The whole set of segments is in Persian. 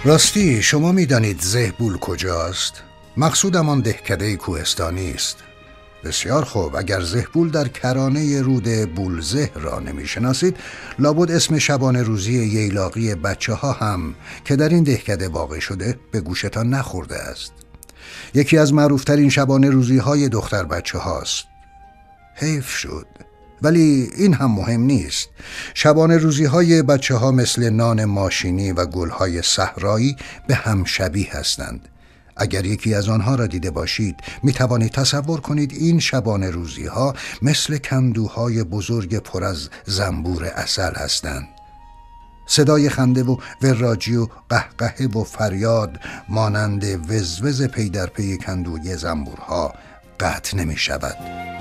راستی شما میدانید زهبول کجاست؟ مقصودم آن دهکده کوهستانی است. بسیار خوب، اگر زهبول در کرانه رود بولزه را نمیشناسید، لابد اسم شبانه روزی ییلاقی بچه ها هم که در این دهکده واقع شده به گوشتان نخورده است. یکی از معروفترین شبانه روزی های دختر بچه هاست. حیف شد، ولی این هم مهم نیست. شبانه روزی های بچه ها مثل نان ماشینی و گل های صحرایی به هم شبیه هستند. اگر یکی از آنها را دیده باشید می توانید تصور کنید این شبانه روزی ها مثل کندوهای بزرگ پر از زنبور عسل هستند. صدای خنده و وراجی و قهقه و فریاد مانند وزوز پی در پی کندوی زنبورها قطع نمی شود.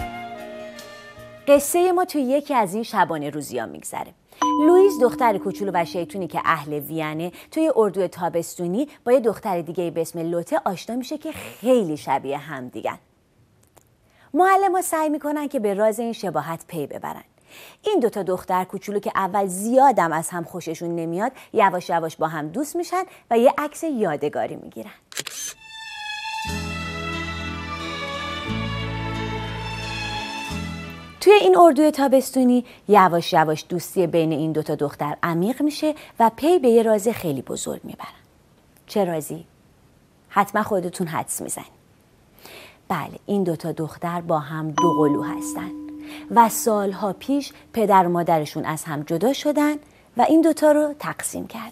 قصه ما توی یکی از این شبانه روزی‌ها میگذره. لوئیس دختر کوچولو و شیطونی که اهل وینه توی اردوی تابستونی با یه دختر دیگه به اسم لوته آشنا میشه که خیلی شبیه هم دیگن. معلم‌ها سعی میکنن که به راز این شباهت پی ببرن. این دوتا دختر کوچولو که اول زیادم از هم خوششون نمیاد یواش یواش با هم دوست میشن و یه عکس یادگاری میگیرن. توی این اردوی تابستونی یواش یواش دوستی بین این دوتا دختر عمیق میشه و پی به یه راز خیلی بزرگ میبرن. چه رازی؟ حتما خودتون حدس میزنید. بله، این دوتا دختر با هم دوقلو هستن و سالها پیش پدر و مادرشون از هم جدا شدن و این دوتا رو تقسیم کردن.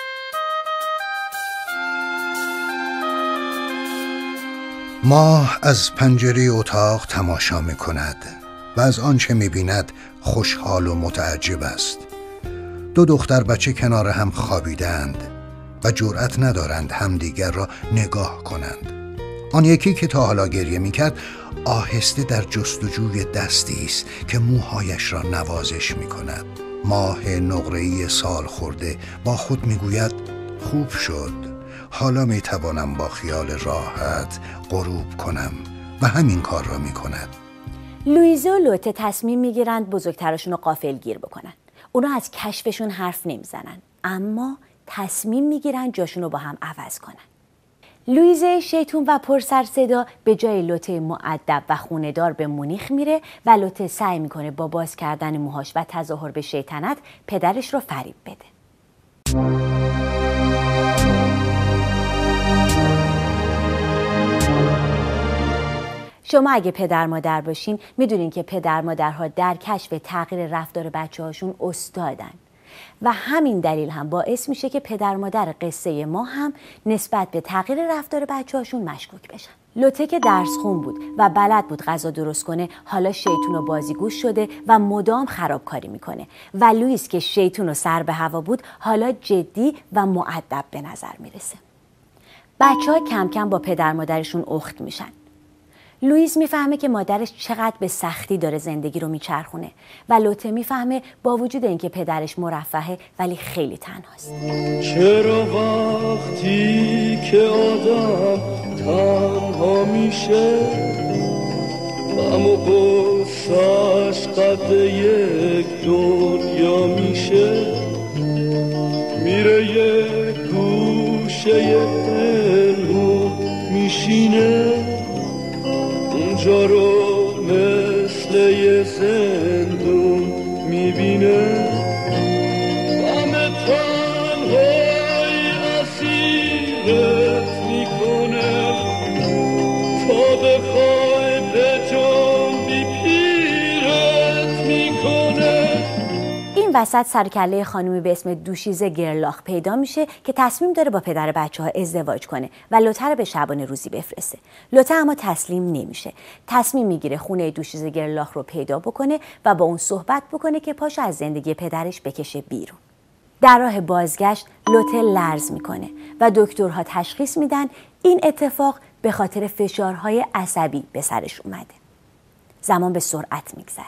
ماه از پنجره اتاق تماشا میکند و از آنچه می‌بیند خوشحال و متعجب است. دو دختر بچه کنار هم خوابیدند و جرأت ندارند همدیگر را نگاه کنند. آن یکی که تا حالا گریه می‌کرد آهسته در جستجوی دستی است که موهایش را نوازش می‌کند. ماه نقره‌ای سال خورده با خود می‌گوید خوب شد، حالا می‌توانم با خیال راحت غروب کنم و همین کار را می‌کند. لوئیس و لوته تصمیم میگیرند بزرگترشون رو غافلگیر بکنن. اونا از کشفشون حرف نمیزنن، اما تصمیم میگیرن جاشون رو با هم عوض کنن. لوئیس شیطون و پرسر صدا به جای لوته مؤدب و خونه‌دار به مونیخ میره و لوته سعی میکنه با باز کردن موهاش و تظاهر به شیطنت پدرش رو فریب بده. شما اگه پدر مادر باشین میدونین که پدر مادرها در کشف تغییر رفتار بچه هاشون استادن و همین دلیل هم باعث میشه که پدر مادر قصه ما هم نسبت به تغییر رفتار بچه هاشون مشکوک بشن. لوته که درس خون بود و بلد بود غذا درست کنه حالا شیطون و بازیگوش شده و مدام خرابکاری میکنه و لوئیس که شیطون و سر به هوا بود حالا جدی و مؤدب به نظر میرسه. بچه ها کم کم با پدر مادرشون اخت میشن. لوئیس میفهمه که مادرش چقدر به سختی داره زندگی رو میچرخونه و لوته میفهمه با وجود اینکه پدرش مرفهه ولی خیلی تنهاست. چرا وقتی که آدم تنها میشه غم و غصه‌اش قد یک دنیا میشه، میره یه گوشه پنهون میشینه اونجا رو مثل یه زندون میبینه، غم تنهایی اسیرت میکنه تا بخوای به جنبی پیرت میکنه. این وسط سرکله خانومی به اسم دوشیزه گرلاخ پیدا میشه که تصمیم داره با پدر بچه ها ازدواج کنه و لوته رو به شبانه روزی بفرسته. لوته اما تسلیم نمیشه. تصمیم میگیره خونه دوشیزه گرلاخ رو پیدا بکنه و با اون صحبت بکنه که پاشو از زندگی پدرش بکشه بیرون. در راه بازگشت لوته لرز میکنه و دکترها تشخیص میدن این اتفاق به خاطر فشارهای عصبی به سرش اومده. زمان به سرعت میگذره.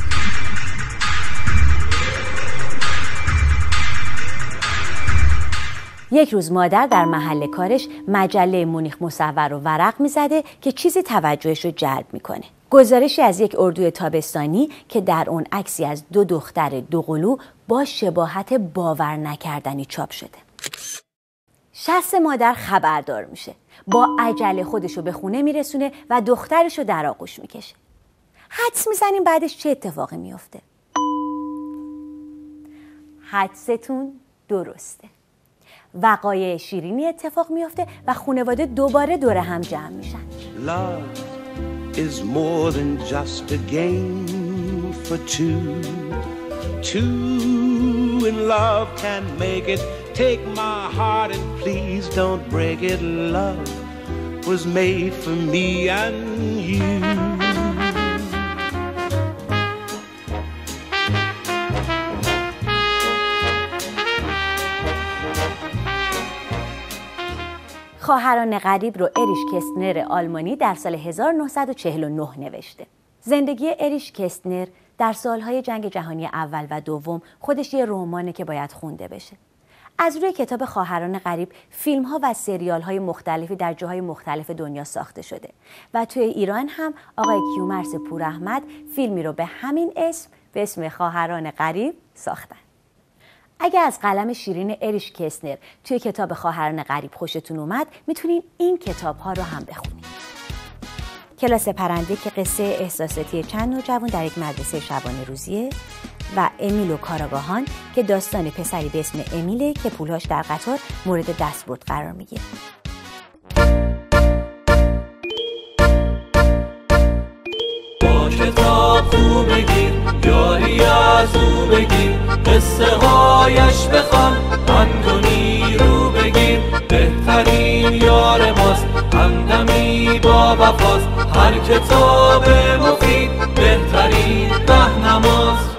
یک روز مادر در محل کارش مجله مونیخ مصور رو ورق میزده که چیزی توجهش رو جلب میکنه. گزارشی از یک اردوی تابستانی که در اون عکسی از دو دختر دوقلو با شباهت باور نکردنی چاپ شده. شست مادر خبردار میشه. با عجله خودشو به خونه میرسونه و دخترشو در آغوش میکشه. حدس میزنیم بعدش چه اتفاقی میفته؟ حدستون درسته. وقایع شیرینی اتفاق میفته و خانواده دوباره دور هم جمع میشن. Love is more than just a game for two. Two in love can make it. Take my heart and please don't break it. Love was made for me and you. خواهران غریب رو اریش کستنر آلمانی در سال 1949 نوشته. زندگی اریش کستنر در سالهای جنگ جهانی اول و دوم خودش یه رمانه که باید خونده بشه. از روی کتاب خواهران غریب فیلم‌ها و سریال‌های مختلفی در جاهای مختلف دنیا ساخته شده و توی ایران هم آقای کیومرث پوراحمد فیلمی رو به همین اسم به اسم خواهران غریب ساختن. اگه از قلم شیرین اریش کستنر توی کتاب خواهران غریب خوشتون اومد، میتونین این کتاب‌ها رو هم بخونید. کلاس پرنده که قصه احساساتی چند نوجوان در یک مدرسه شبانه روزیه و امیل و کاراگاهان که داستان پسری به اسم امیله که پولهاش در قطار مورد دستبرد قرار میگیره. با کتاب خوب بگیر، یاری از او بگیر، قصه هایش بخوان، پند و نیرو بگیر. بهترین یار ماست، همدمی با وفاست، هر کتاب مفید بهترین راهنماست.